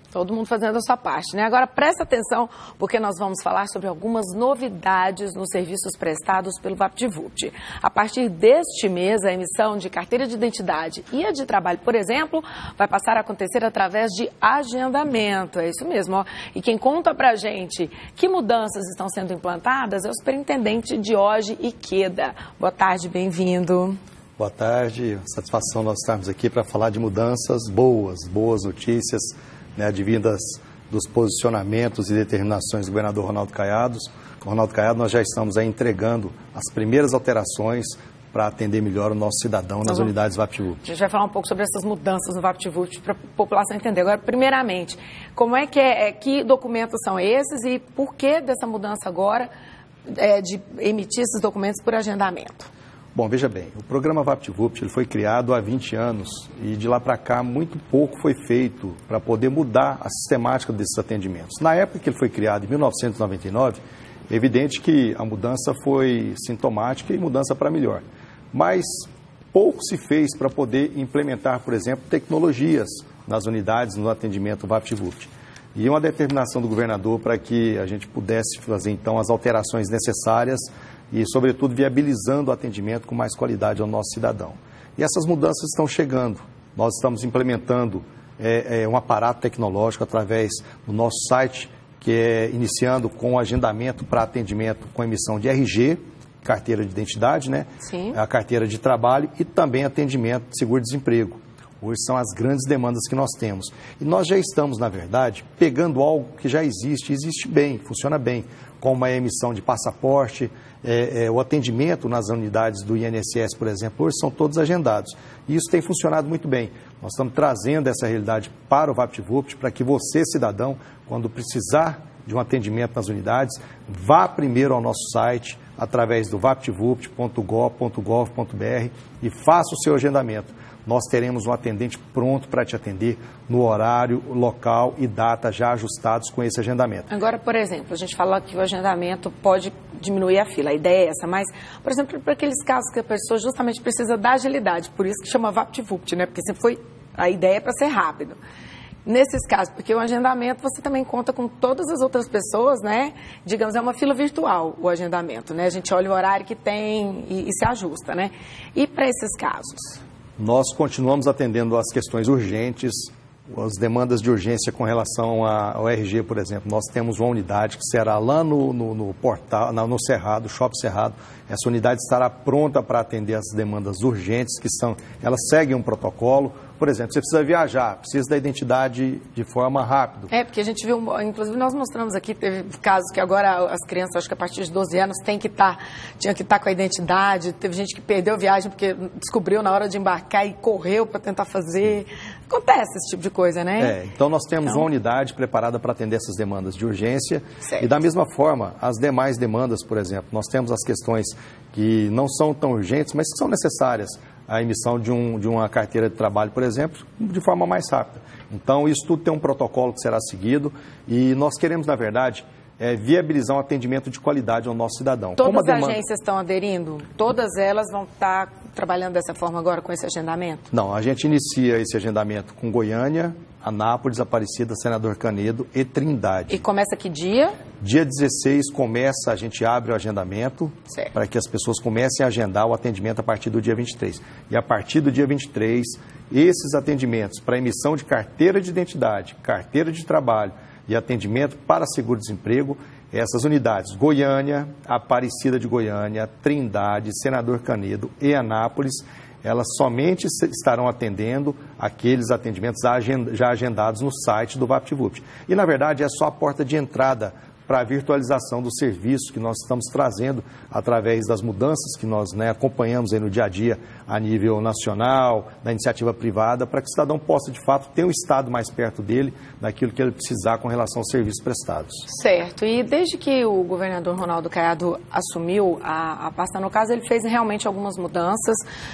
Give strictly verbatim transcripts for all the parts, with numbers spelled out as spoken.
Todo mundo fazendo a sua parte, né? Agora presta atenção, porque nós vamos falar sobre algumas novidades nos serviços prestados pelo VaptVupt. A partir deste mês, a emissão de carteira de identidade e a de trabalho, por exemplo, vai passar a acontecer através de agendamento. É isso mesmo, ó. E quem conta pra gente que mudanças estão sendo implantadas é o superintendente Diógenes Ikeda. Boa tarde, bem-vindo. Boa tarde, satisfação nós estarmos aqui para falar de mudanças boas, boas notícias, né, advindas dos posicionamentos e determinações do governador Ronaldo Caiado. Com o Ronaldo Caiado nós já estamos aí entregando as primeiras alterações para atender melhor o nosso cidadão nas uhum. unidades VaptVupt. A gente vai falar um pouco sobre essas mudanças no VaptVupt para a população entender. Agora, primeiramente, como é que, é, que documentos são esses e por que dessa mudança agora é, de emitir esses documentos por agendamento? Bom, veja bem, o programa VaptVupt ele foi criado há vinte anos e de lá para cá muito pouco foi feito para poder mudar a sistemática desses atendimentos. Na época que ele foi criado, em mil novecentos e noventa e nove, é evidente que a mudança foi sintomática e mudança para melhor. Mas pouco se fez para poder implementar, por exemplo, tecnologias nas unidades no atendimento VaptVupt. E uma determinação do governador para que a gente pudesse fazer, então, as alterações necessárias e, sobretudo, viabilizando o atendimento com mais qualidade ao nosso cidadão. E essas mudanças estão chegando. Nós estamos implementando é, é, um aparato tecnológico através do nosso site, que é iniciando com o agendamento para atendimento com emissão de R G, carteira de identidade, né? Sim. A carteira de trabalho e também atendimento de seguro-desemprego. Hoje são as grandes demandas que nós temos. E nós já estamos, na verdade, pegando algo que já existe, existe bem, funciona bem, como a emissão de passaporte, é, é, o atendimento nas unidades do I N S S, por exemplo, hoje são todos agendados. E isso tem funcionado muito bem. Nós estamos trazendo essa realidade para o VaptVupt, para que você, cidadão, quando precisar de um atendimento nas unidades, vá primeiro ao nosso site, através do vaptvupt ponto gov ponto gov ponto br e faça o seu agendamento. Nós teremos um atendente pronto para te atender no horário, local e data já ajustados com esse agendamento. Agora, por exemplo, a gente fala que o agendamento pode diminuir a fila, a ideia é essa, mas, por exemplo, para aqueles casos que a pessoa justamente precisa da agilidade, por isso que chama VaptVupt, né? Porque sempre foi a ideia para ser rápido. Nesses casos, porque o agendamento você também conta com todas as outras pessoas, né? Digamos, é uma fila virtual o agendamento, né? A gente olha o horário que tem e, e se ajusta, né? E para esses casos? Nós continuamos atendendo as questões urgentes, as demandas de urgência com relação ao R G, por exemplo. Nós temos uma unidade que será lá no, no, no portal, no Cerrado, Shopping Cerrado. Essa unidade estará pronta para atender as demandas urgentes, que são, elas seguem um protocolo. Por exemplo, você precisa viajar, precisa da identidade de forma rápida. É, porque a gente viu, inclusive nós mostramos aqui, teve casos que agora as crianças, acho que a partir de doze anos, tem que estar, tinha que estar com a identidade. Teve gente que perdeu a viagem porque descobriu na hora de embarcar e correu para tentar fazer. Acontece esse tipo de coisa, né? É, então nós temos então... uma unidade preparada para atender essas demandas de urgência. Certo. E da mesma forma, as demais demandas, por exemplo, nós temos as questões que não são tão urgentes, mas que são necessárias. A emissão de, um, de uma carteira de trabalho, por exemplo, de forma mais rápida. Então, isso tudo tem um protocolo que será seguido e nós queremos, na verdade, é, viabilizar um atendimento de qualidade ao nosso cidadão. Todas Como a as demanda... agências estão aderindo? Todas elas vão estar trabalhando dessa forma agora, com esse agendamento? Não, a gente inicia esse agendamento com Goiânia, Anápolis, Aparecida, Senador Canedo e Trindade. E começa que dia? Dia dezesseis começa, a gente abre o agendamento para que as pessoas comecem a agendar o atendimento a partir do dia vinte e três. E a partir do dia vinte e três, esses atendimentos para emissão de carteira de identidade, carteira de trabalho e atendimento para seguro-desemprego, essas unidades, Goiânia, Aparecida de Goiânia, Trindade, Senador Canedo e Anápolis, elas somente estarão atendendo aqueles atendimentos já agendados no site do VaptVupt. E, na verdade, é só a porta de entrada para a virtualização dos serviços que nós estamos trazendo através das mudanças que nós, né, acompanhamos aí no dia a dia a nível nacional, da iniciativa privada, para que o cidadão possa, de fato, ter um Estado mais perto dele, daquilo que ele precisar com relação aos serviços prestados. Certo. E desde que o governador Ronaldo Caiado assumiu a, a pasta, no caso, ele fez realmente algumas mudanças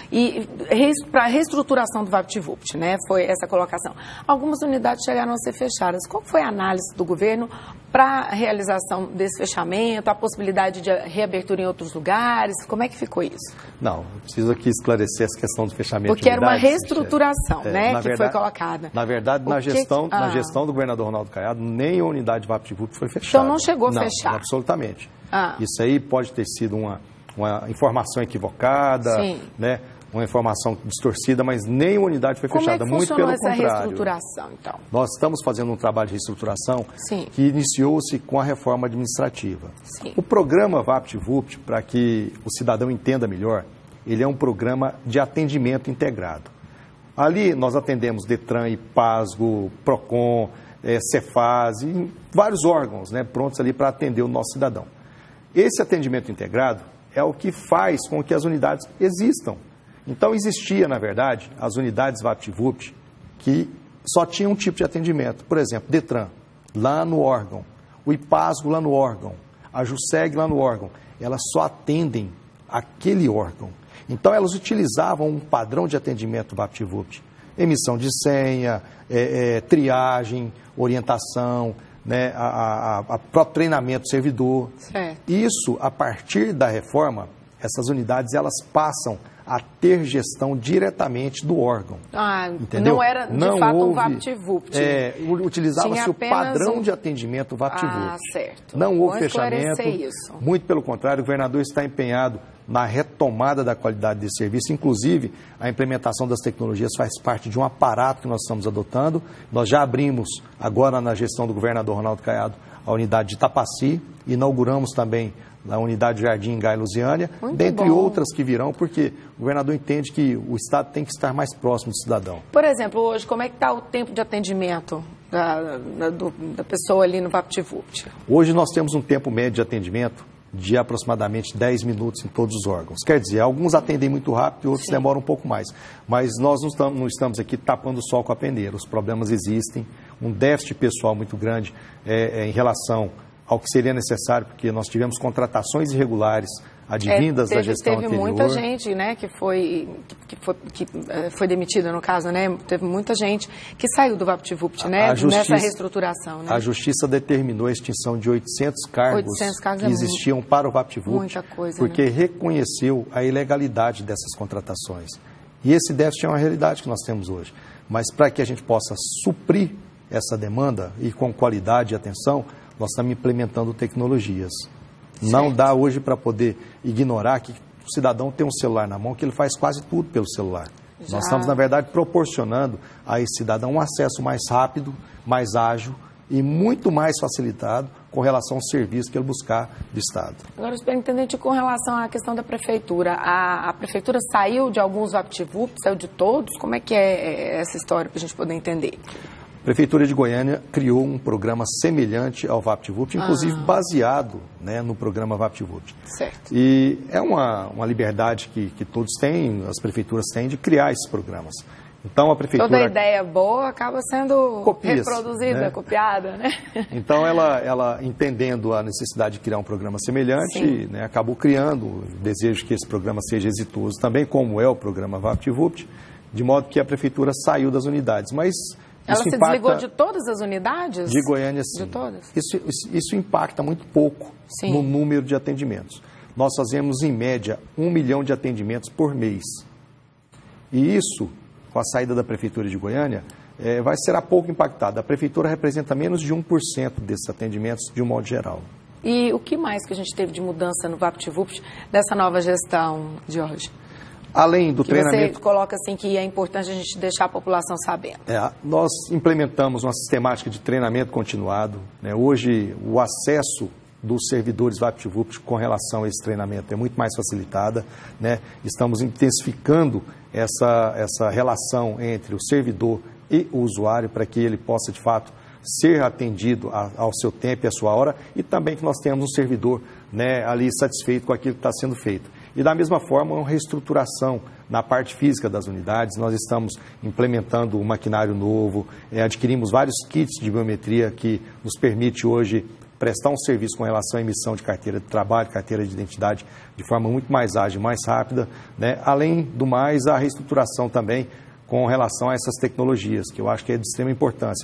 e para a reestruturação do VaptVupt, né, foi essa colocação. Algumas unidades chegaram a ser fechadas. Qual foi a análise do governo para a realização desse fechamento, a possibilidade de reabertura em outros lugares? Como é que ficou isso? Não, eu preciso aqui esclarecer essa questão do fechamento Porque de era uma unidades, reestruturação, é, né, que verdade, foi colocada. Na verdade, na, que... gestão, ah. na gestão do governador Ronaldo Caiado, nem a unidade VaptVupt foi fechada. Então não chegou a não, fechar? Absolutamente. Ah. Isso aí pode ter sido uma, uma informação equivocada, Sim. né? Uma informação distorcida, mas nem uma unidade foi Como fechada. É que muito funcionou pelo essa contrário. reestruturação, então? Nós estamos fazendo um trabalho de reestruturação Sim. que iniciou-se com a reforma administrativa. Sim. O programa VaptVupt, para que o cidadão entenda melhor, ele é um programa de atendimento integrado. Ali nós atendemos Detran, IPASGO, PROCON, é, Cefaz e vários órgãos, né, prontos ali para atender o nosso cidadão. Esse atendimento integrado é o que faz com que as unidades existam. Então, existia, na verdade, as unidades VaptVupt que só tinham um tipo de atendimento. Por exemplo, Detran, lá no órgão, o IPASGO lá no órgão, a JUSEG lá no órgão. Elas só atendem aquele órgão. Então, elas utilizavam um padrão de atendimento VaptVupt. Emissão de senha, é, é, triagem, orientação, né, a, a, a próprio treinamento do servidor. Certo. Isso, a partir da reforma, essas unidades elas passam a ter gestão diretamente do órgão. Ah, entendeu? Não era de não fato houve, um VaptVupt. É, utilizava-se o padrão um... de atendimento VaptVupt. Ah, certo. Não houve Vou fechamento. Isso. Muito pelo contrário, o governador está empenhado na retomada da qualidade desse serviço. Inclusive, a implementação das tecnologias faz parte de um aparato que nós estamos adotando. Nós já abrimos, agora na gestão do governador Ronaldo Caiado, a unidade de Tapaci, inauguramos também na unidade Jardim Gai Lusiânia, Muito dentre bom. outras que virão, porque o governador entende que o Estado tem que estar mais próximo do cidadão. Por exemplo, hoje, como é que está o tempo de atendimento da, da, do, da pessoa ali no VaptVupt? Hoje nós temos um tempo médio de atendimento de aproximadamente dez minutos em todos os órgãos. Quer dizer, alguns atendem muito rápido e outros Sim. demoram um pouco mais. Mas nós não estamos, não estamos aqui tapando o sol com a peneira. Os problemas existem, um déficit pessoal muito grande é, é, em relação ao que seria necessário, porque nós tivemos contratações irregulares advindas é, teve, da gestão teve anterior. Teve muita gente, né, que foi, que foi, que foi demitida, no caso, né? Teve muita gente que saiu do VaptVupt, né, a justiça, nessa reestruturação. Né? A Justiça determinou a extinção de oitocentos cargos, oitocentos cargos que é existiam muito, para o VaptVupt, muita coisa, porque né? reconheceu a ilegalidade dessas contratações. E esse déficit é uma realidade que nós temos hoje. Mas para que a gente possa suprir essa demanda e com qualidade e atenção, nós estamos implementando tecnologias. Certo. Não dá hoje para poder ignorar que o cidadão tem um celular na mão, que ele faz quase tudo pelo celular. Já. Nós estamos, na verdade, proporcionando a esse cidadão um acesso mais rápido, mais ágil e muito mais facilitado com relação ao serviço que ele buscar do Estado. Agora, superintendente, com relação à questão da Prefeitura, a, a Prefeitura saiu de alguns VaptVupt, saiu de todos? Como é que é essa história para a gente poder entender? A Prefeitura de Goiânia criou um programa semelhante ao VaptVupt, inclusive ah. baseado, né, no programa VaptVupt. Certo. E é uma, uma liberdade que, que todos têm, as prefeituras têm, de criar esses programas. Então, a Prefeitura... Toda ideia boa acaba sendo Copias, reproduzida, né? copiada, né? Então, ela, ela, entendendo a necessidade de criar um programa semelhante, né, acabou criando o desejo que esse programa seja exitoso também, como é o programa VaptVupt, de modo que a Prefeitura saiu das unidades. Mas... Ela isso se impacta... desligou de todas as unidades? De Goiânia, sim. De todas? Isso, isso, isso impacta muito pouco sim. no número de atendimentos. Nós fazemos, em média, um milhão de atendimentos por mês. E isso, com a saída da Prefeitura de Goiânia, é, vai ser pouco impactado. A Prefeitura representa menos de um por cento desses atendimentos, de um modo geral. E o que mais que a gente teve de mudança no VaptVupt dessa nova gestão, Jorge? Além do que treinamento... Você coloca assim que é importante a gente deixar a população sabendo. É, nós implementamos uma sistemática de treinamento continuado. Né? Hoje, o acesso dos servidores VaptVupt com relação a esse treinamento é muito mais facilitada. Né? Estamos intensificando essa, essa relação entre o servidor e o usuário para que ele possa, de fato, ser atendido a, ao seu tempo e à sua hora e também que nós tenhamos um servidor, né, ali satisfeito com aquilo que está sendo feito. E da mesma forma, uma reestruturação na parte física das unidades. Nós estamos implementando um maquinário novo, é, adquirimos vários kits de biometria que nos permite hoje prestar um serviço com relação à emissão de carteira de trabalho, carteira de identidade, de forma muito mais ágil, mais rápida. Né? Além do mais, a reestruturação também com relação a essas tecnologias, que eu acho que é de extrema importância.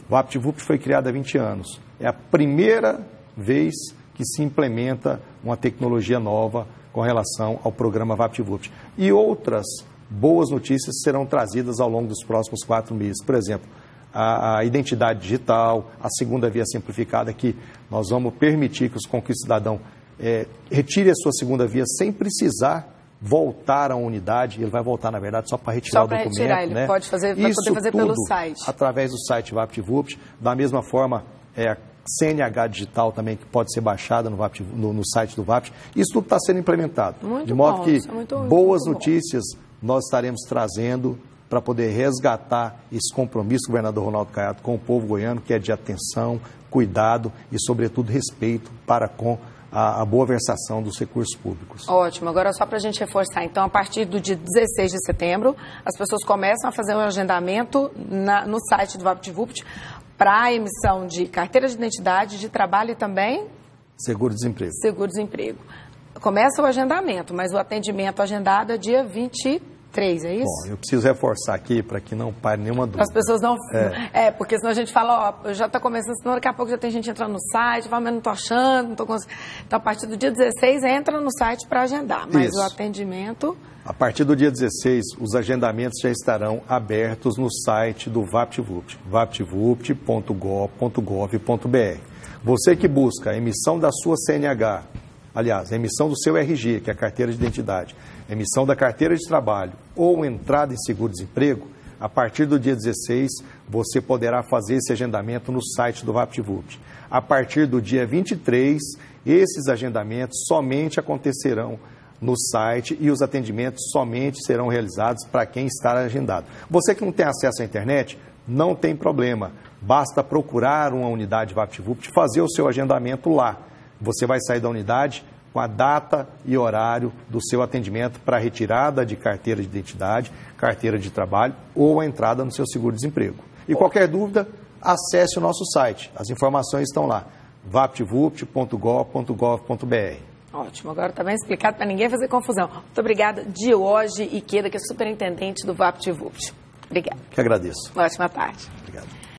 O VaptVupt foi criado há vinte anos. É a primeira vez que se implementa uma tecnologia nova com relação ao programa VaptVupt. E outras boas notícias serão trazidas ao longo dos próximos quatro meses. Por exemplo, a, a identidade digital, a segunda via simplificada, que nós vamos permitir que, os, com que o cidadão é, retire a sua segunda via sem precisar voltar à unidade. Ele vai voltar, na verdade, só para retirar só o documento. Retirar, ele né? pode fazer, vai Isso poder fazer tudo pelo site. Através do site VaptVupt. Da mesma forma, é, a C N H digital também, que pode ser baixada no, Vapt, no, no site do Vapt. Isso tudo está sendo implementado. Muito de modo bom, que isso é muito, boas muito notícias nós estaremos trazendo para poder resgatar esse compromisso do governador Ronaldo Caiado com o povo goiano, que é de atenção, cuidado e, sobretudo, respeito para com a, a boa versação dos recursos públicos. Ótimo. Agora, só para a gente reforçar, então, a partir do dia dezesseis de setembro, as pessoas começam a fazer um agendamento na, no site do VaptVupt para a emissão de carteira de identidade, de trabalho e também Seguro-desemprego. Seguro-desemprego. Começa o agendamento, mas o atendimento agendado é dia vinte e três, é isso? Bom, eu preciso reforçar aqui para que não pare nenhuma dúvida. As pessoas não... É, é porque senão a gente fala, ó, já está começando, senão daqui a pouco já tem gente entrando no site, fala, mas não estou achando, não estou conseguindo. Então, a partir do dia dezesseis, entra no site para agendar, mas Isso. o atendimento... A partir do dia dezesseis, os agendamentos já estarão abertos no site do VaptVupt, vaptvupt ponto gov ponto gov ponto br. Você que busca a emissão da sua C N H, aliás, a emissão do seu R G, que é a carteira de identidade, emissão da carteira de trabalho ou entrada em seguro-desemprego, a partir do dia dezesseis, você poderá fazer esse agendamento no site do VaptVupt. A partir do dia vinte e três, esses agendamentos somente acontecerão no site e os atendimentos somente serão realizados para quem está agendado. Você que não tem acesso à internet, não tem problema. Basta procurar uma unidade VaptVupt, fazer o seu agendamento lá. Você vai sair da unidade com a data e horário do seu atendimento para retirada de carteira de identidade, carteira de trabalho ou a entrada no seu seguro-desemprego. E qualquer dúvida, acesse o nosso site. As informações estão lá, vaptvupt ponto gov ponto gov ponto br. Ótimo, agora está bem explicado para ninguém fazer confusão. Muito obrigada, Dióge Ikeda, que é superintendente do VaptVupt. Obrigada. Que agradeço. Ótima tarde. Obrigado.